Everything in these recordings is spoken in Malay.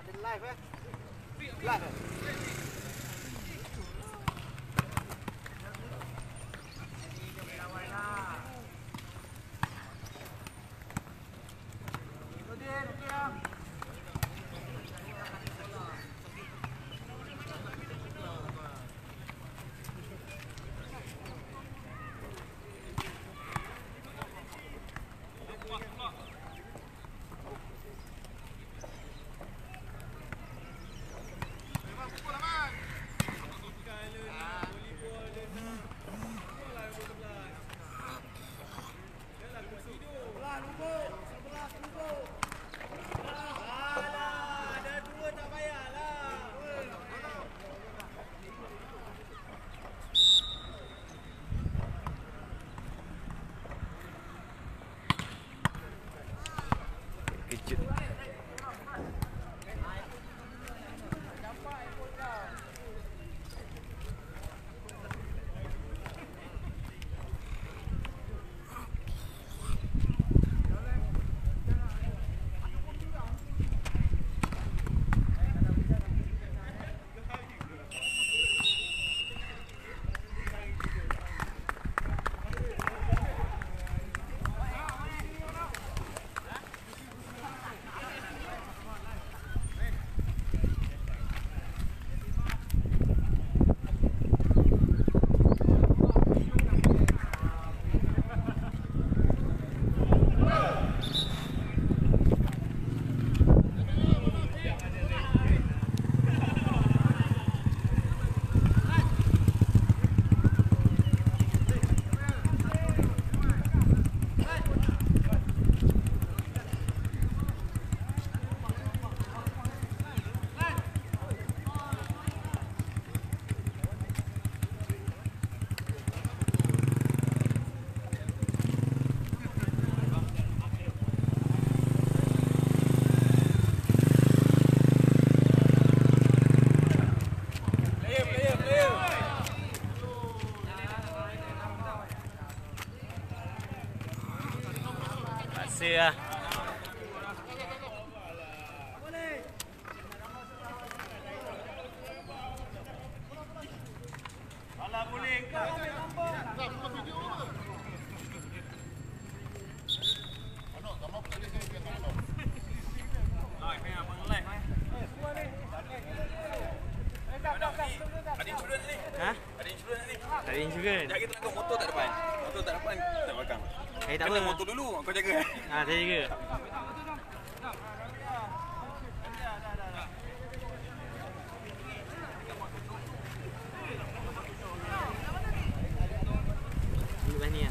Live eh? Live eh? Kejut. Lah. Ha? Ada insurans. Sekejap kita tengok motor tak depan. Motor tak depan, tak belakang. Tak Kena apa. motor dulu, kau jaga. Ha, saya jaga. Lepas ni lah.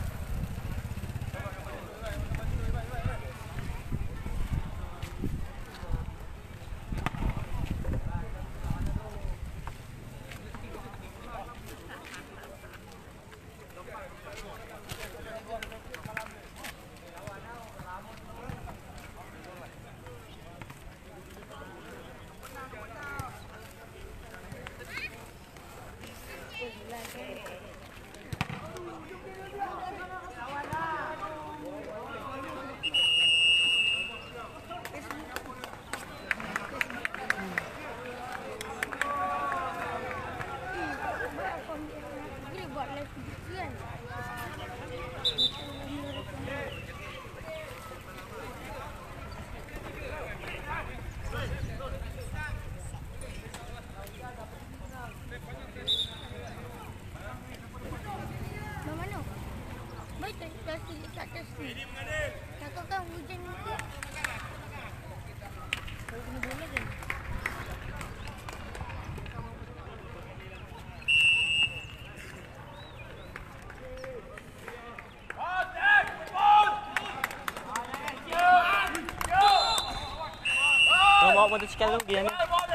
Bawa motosikal tu dia ni.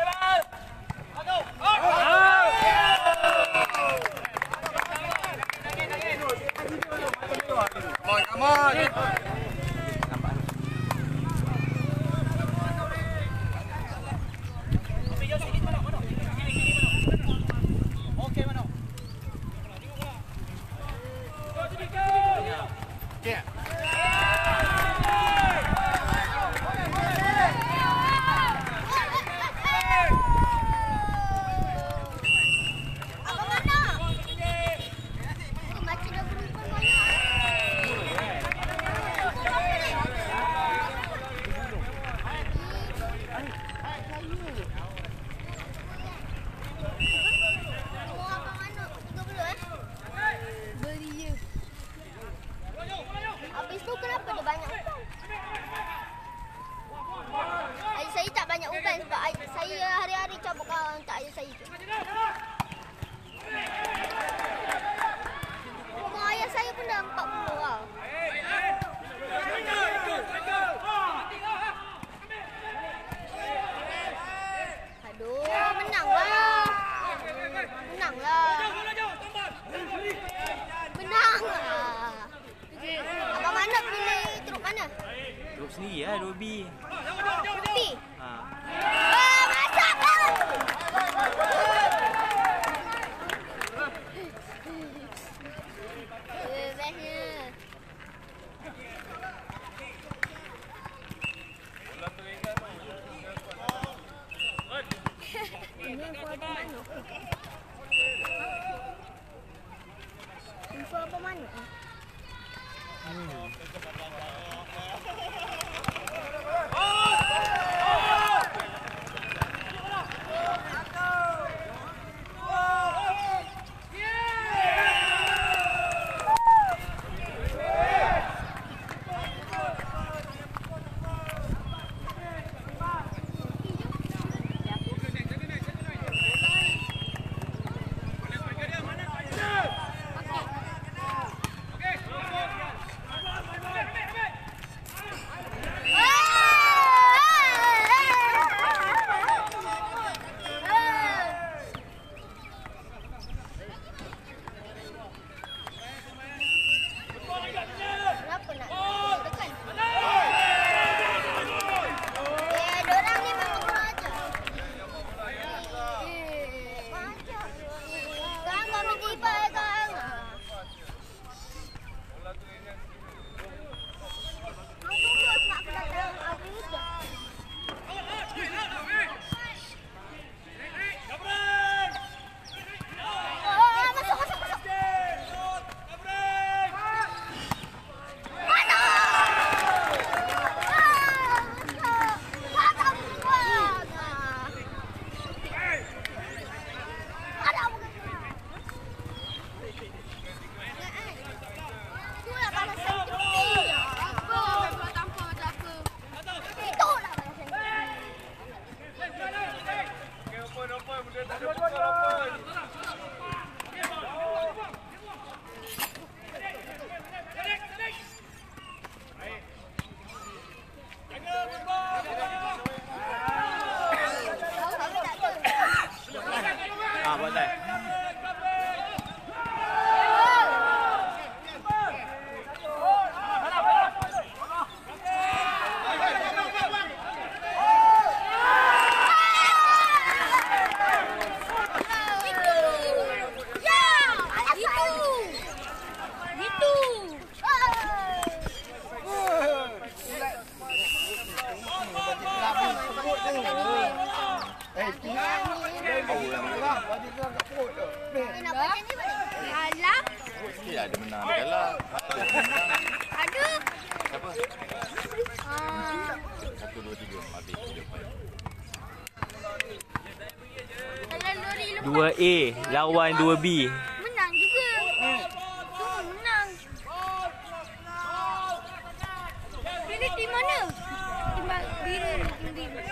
Come on. Bang, sebab saya hari-hari cabut kawan tak ayah saya tu. Umur ayah saya pun dah 40 lah. Aduh, menanglah. Menanglah. Menanglah. Abang mana pilih truk mana? Truk sendiri lah 2B. Kopi. Ha. Masak lah. Bestnya. Ini aku ada mana? Info apa mana? Kenapa nak tekan? Dorang ni memang kurang ajar. Sekarang kami tiba kan. Aku terus nak kedatang Abu Ida. Ha, buat dah. Mesti ada menang dia kalah. Ada. Siapa? 1, 2, 3 habis dia point. 2A lawan 2B. Menang juga. Semua menang. Pilih tim mana? Tim biru ni, tim biru.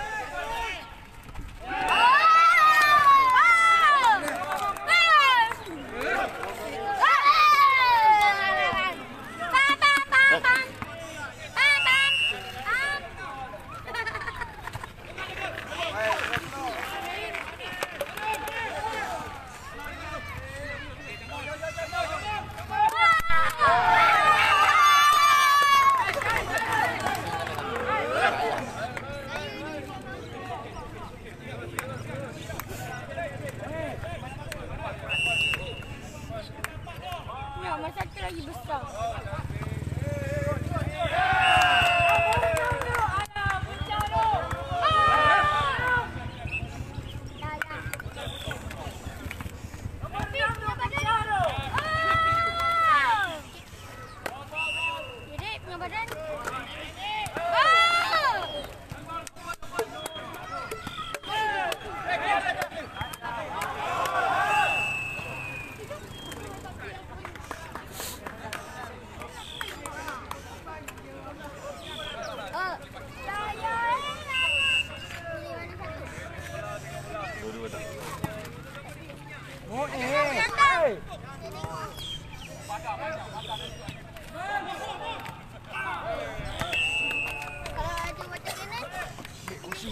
Kalau ada macam kanan. Kursi.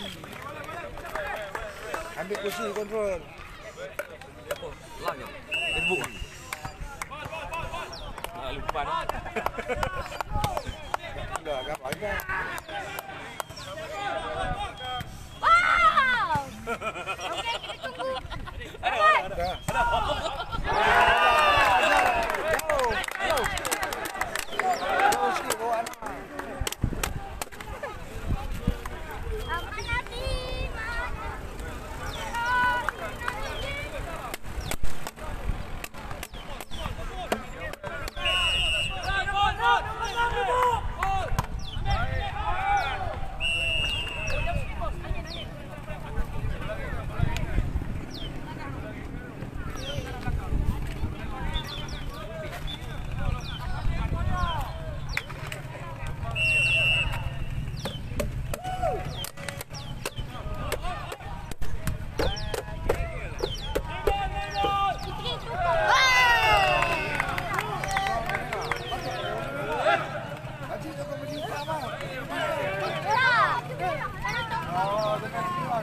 Ambil kursi kontrol. Facebook lupa dah. Dah gambar kan. Wow! Okey, kita tunggu. Dah. Jauh. Jauh sikit bawa anak. Mana ni? Mana? Haji tu kau pergi tak mah. Oh, Oh, dengan dia.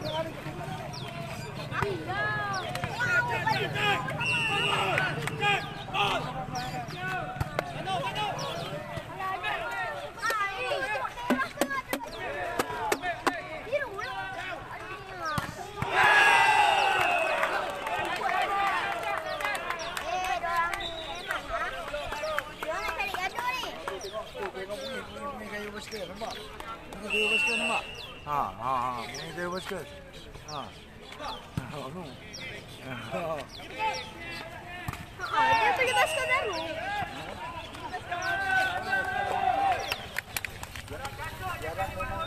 Bunyi kayu basikal nampak? Bunyi kayu basikal nampak? Ha, bunyi kayu basikal. Ha. Tu. dia beli basikal baru. Jarang memang.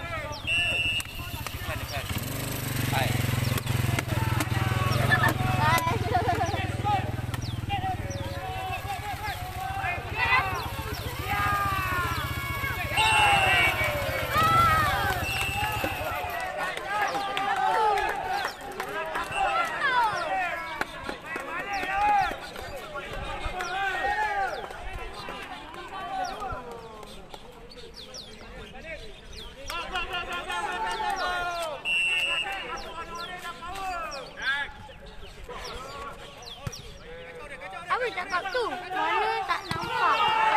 Hai. Apa cakap tu? Mana tak nampak?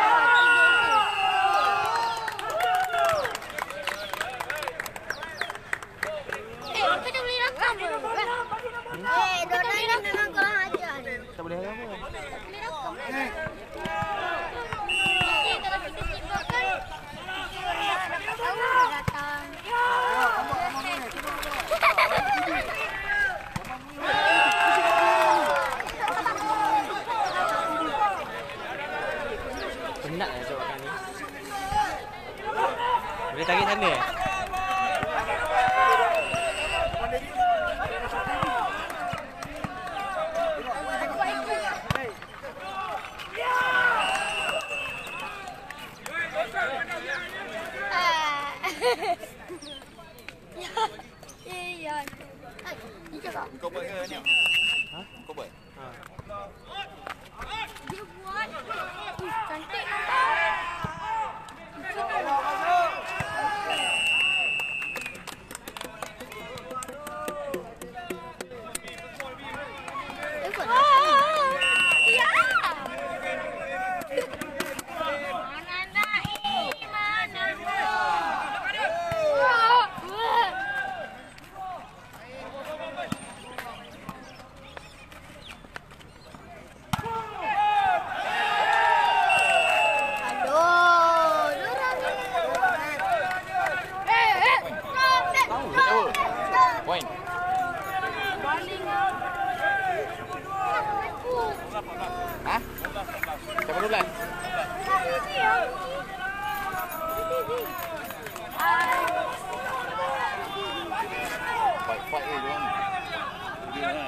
Kita dah boleh rakam ke? Dorang ni memang kurang ajar ni. Tak boleh apa? Boleh rakam lah. Kalau kita sibukkan, dapat tahu dia datang. Penat lah cakap ni. Boleh tarik sana eh? Ya. Ni cakap. Kau buat ke ni? Ha? Kau buat? Ha. Dia buat. Cantik nampak. Point. Ha? Siapa 12? Fight dia orang. Dia nak.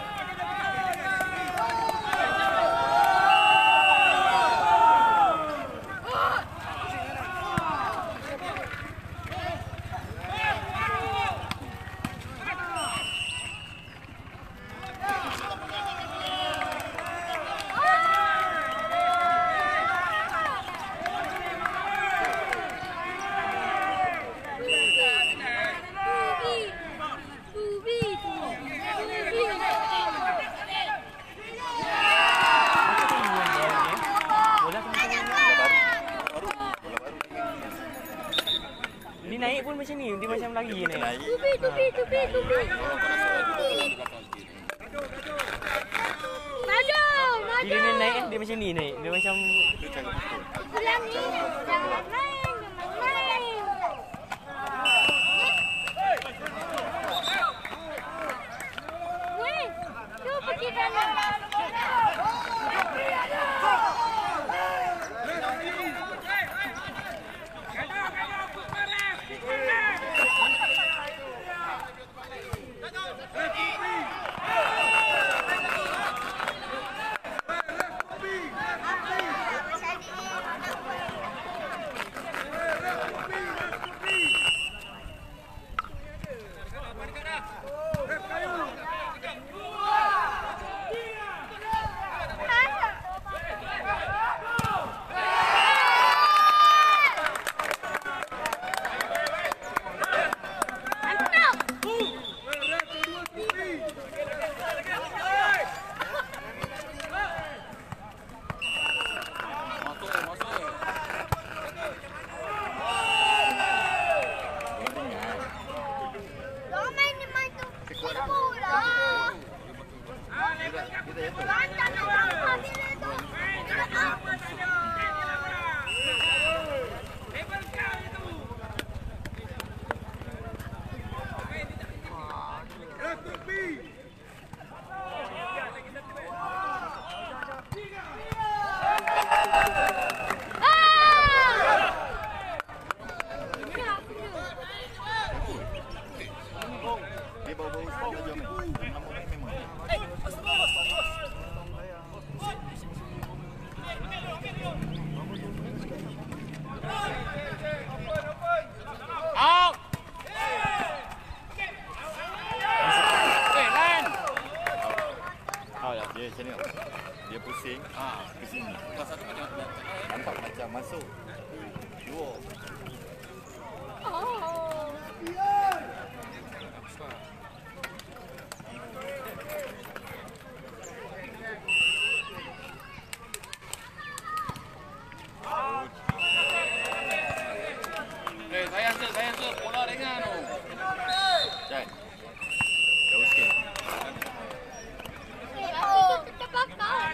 Tupi. Kalau kau nak soal juga di belakang sikit. Maju. Bila dia naik dia macam ni naik. Dia macam Itu cara betul. Pulang ni. Jangan main. Weh, tu pergi dalam. Dia bau-bau sekali aja main. Memang. Out. Land. Dia macam ni. Dia pusing. Ke sini. Pasal tu nampak macam masuk. Luar. Saya tu bola dengan tu. Cak. Jauh sikit. Kita bakar.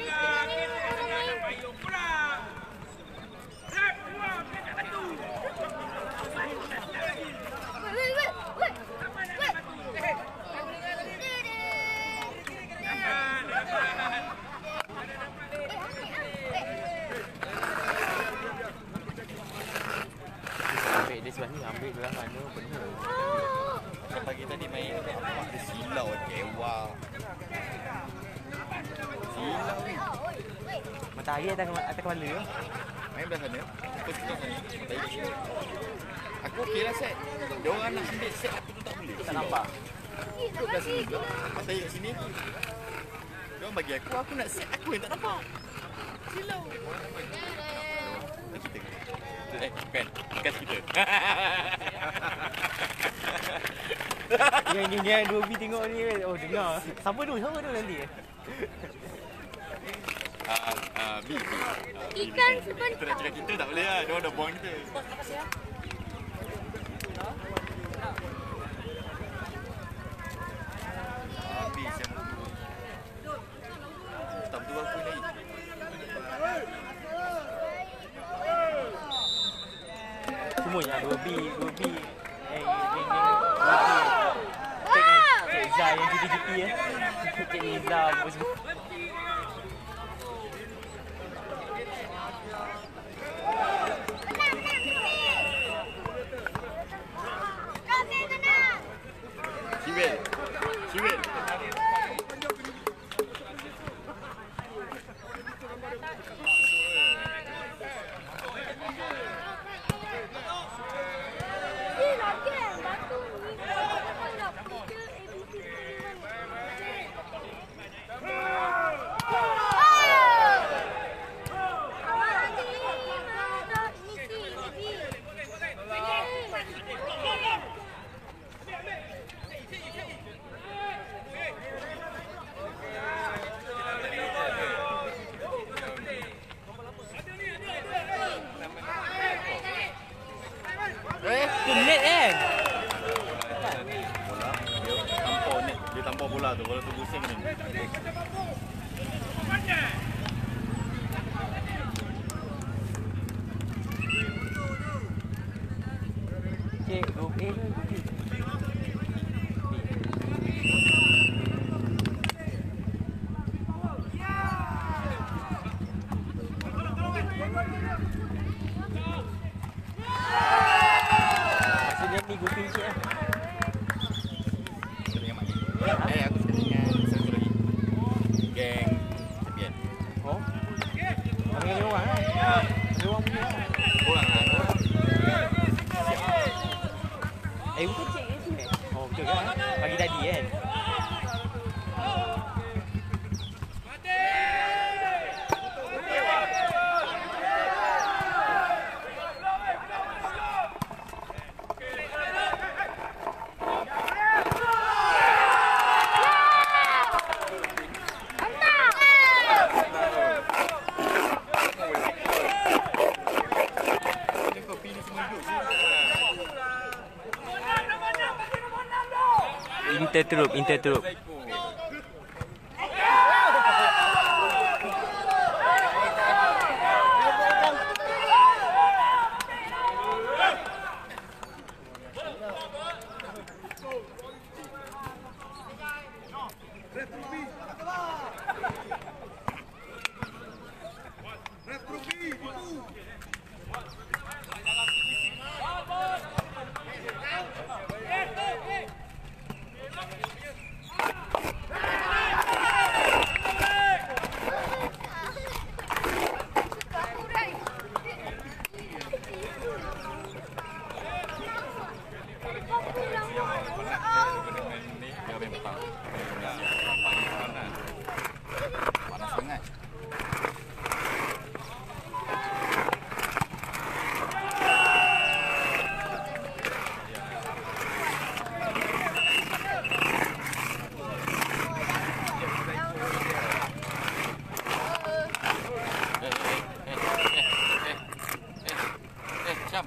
dia sebelah ni ambil belah mana benar. Pagi tadi main apa ada silau kewa. Silau ni. Matahari atas kepala ke? Main belah sana. Terus kita sana. Matahari sini. Aku okey lah set. Dia orang nak ambil set aku tu tak boleh. Tak nampak. Duduk belah sini je. Matahari kat sini. Dia orang bagi aku nak set aku yang tak nampak. Silau. Kita. Bukan kita. Yang 2B tengok ni. Oh dengar. Siapa tu nanti? B. Ikan sebentar. Kita nak cakap kita tak boleh lah. Dia orang dah buang kita. Habis yang tak betul aku ni. Semua yang 2B. Cik Zah yang GP Cik Niza apa semua. She will. Susah tu kalau tu pusing ni. Cik, grup A ke grup B? Maksudnya ni grup B cik lah. Kita dengan mak ni. Aku suka dengan satu lagi. Geng champion. Oh? Kami ada orang kan? Ada orang punya lah. Orang lah. Betul cik ke tu eh? Oh betul kan? Pagi tadi kan? Intertrup. Panas sangat. Syam.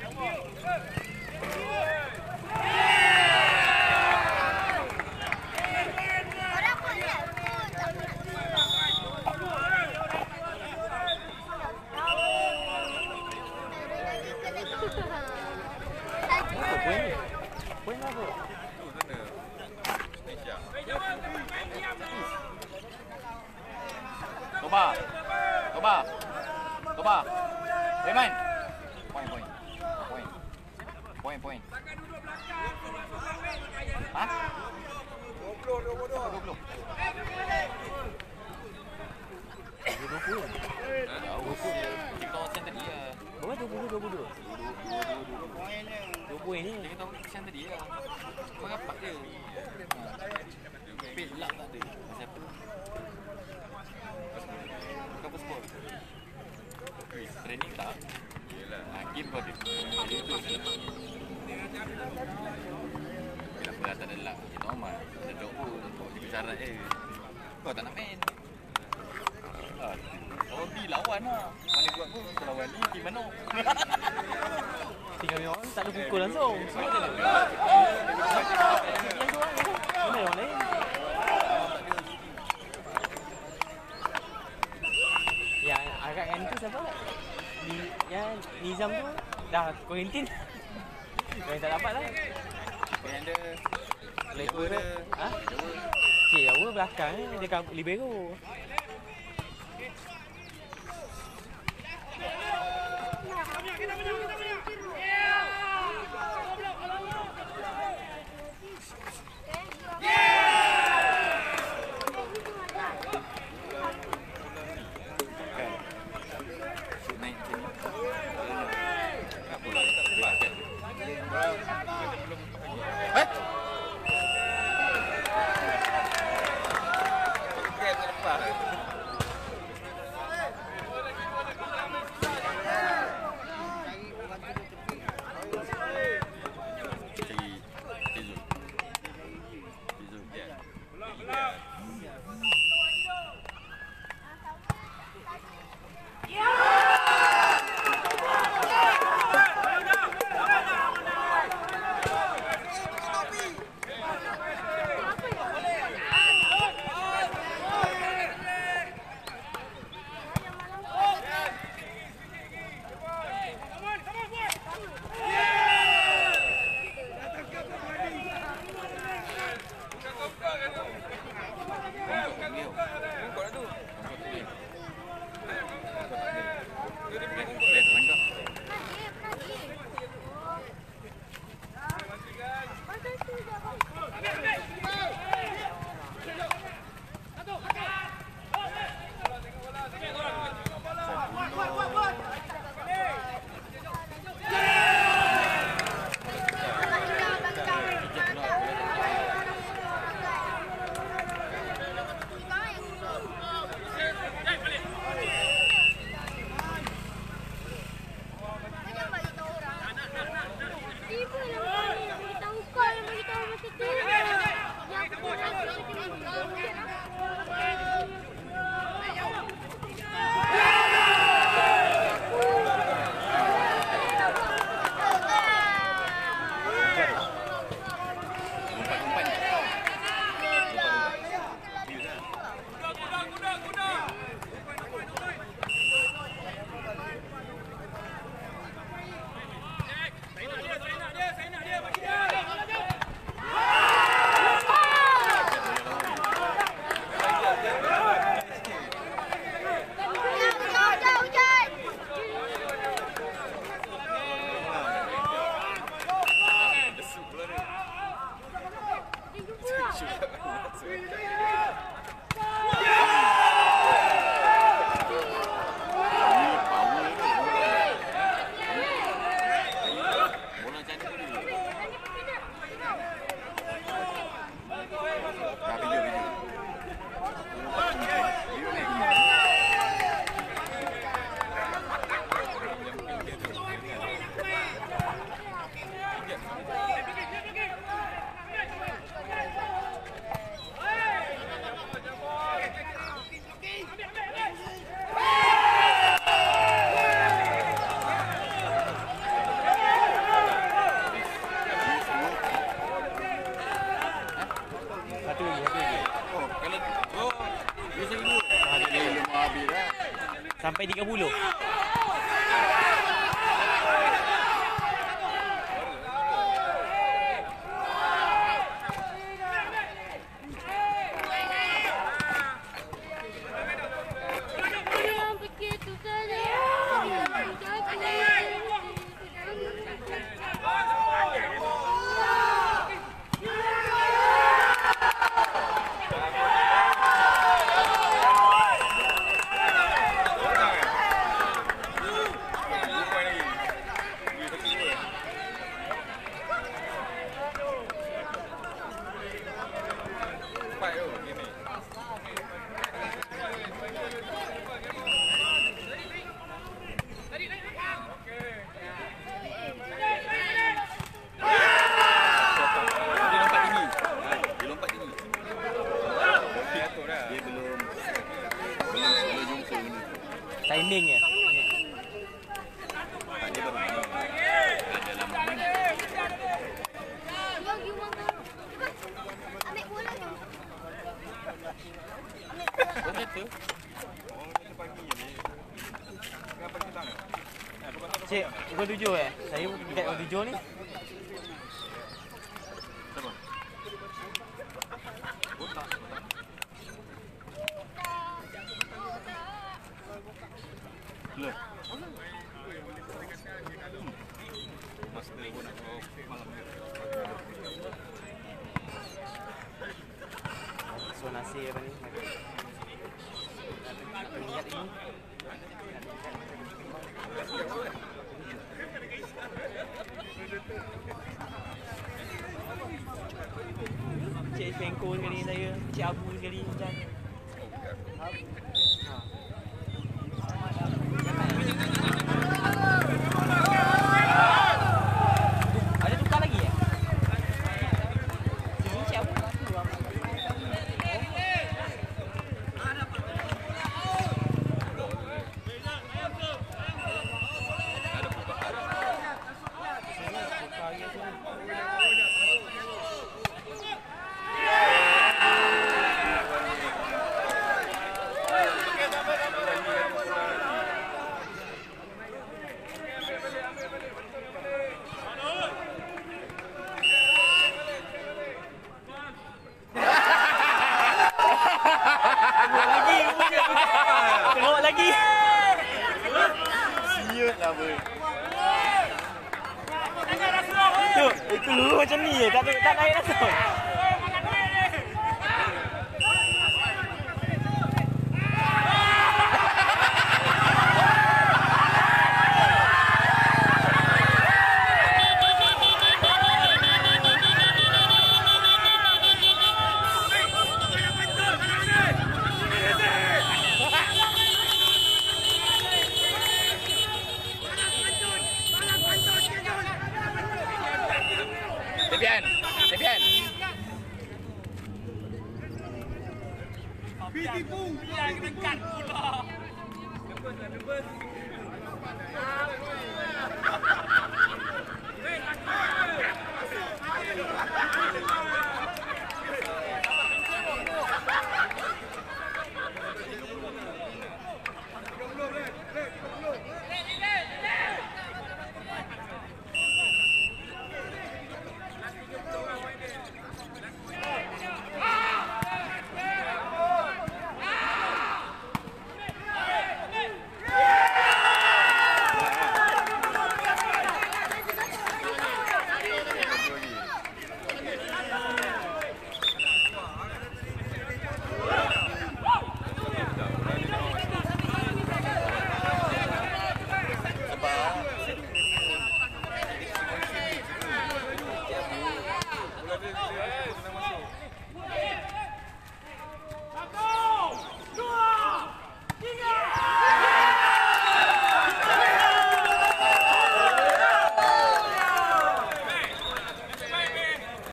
Poin apa? Toba. Remind. Point. Hah? 20. Kita orang tadi ya. Berapa 22? 2 poin ni. Kita orang kesian tadi ya. Kau rapat dia. Pelak tak ada. Pasal apa? Kau apa skor? Training tak? Yelah. Game kau ada. Jadi itu salah. Bila tak ada luck, kita normal. Ada doa, kita syarat kau tak nak main. Kalau B lawan lah. Mana buat pun kita lawan ni, team mana? Tinggal orang tak ada pukul langsung. Semua tak ada. Yang tu orang ni. Mana orang lain? Yang agak yang tu siapa? Yang Nizam tu dah kuarantin. Yang tak dapat lah. Yang ada Lekor ke? Ha? Cik Jawa belakang dia kat libero. Bola jadi dulu. Nah, video. Satu lagi. Oh, kalau bisa dulu. Dia belum habis dah. Sampai 30. Yang begitu saja. Dia lompat tinggi. Dia belum jumpa ni. Timing ya. Tak, dia baru main. Dalam Yang you makan. Ambil bola tu. oh, kata. Cik, pukul 7 Saya dekat pukul 7 ni. Siapa? Otak. Lah. Master pun nak malam ni. So nasi apa ni? Ingat ini. Cik Fengko sekali saya, Cik Abu sekali macam. Ada tukar lagi ya? Sini Cik Abu. Tengok lagi. Siut lah ber. Itu dulu macam ni je, tak naik langsung. Tepian. Yang dekat pula.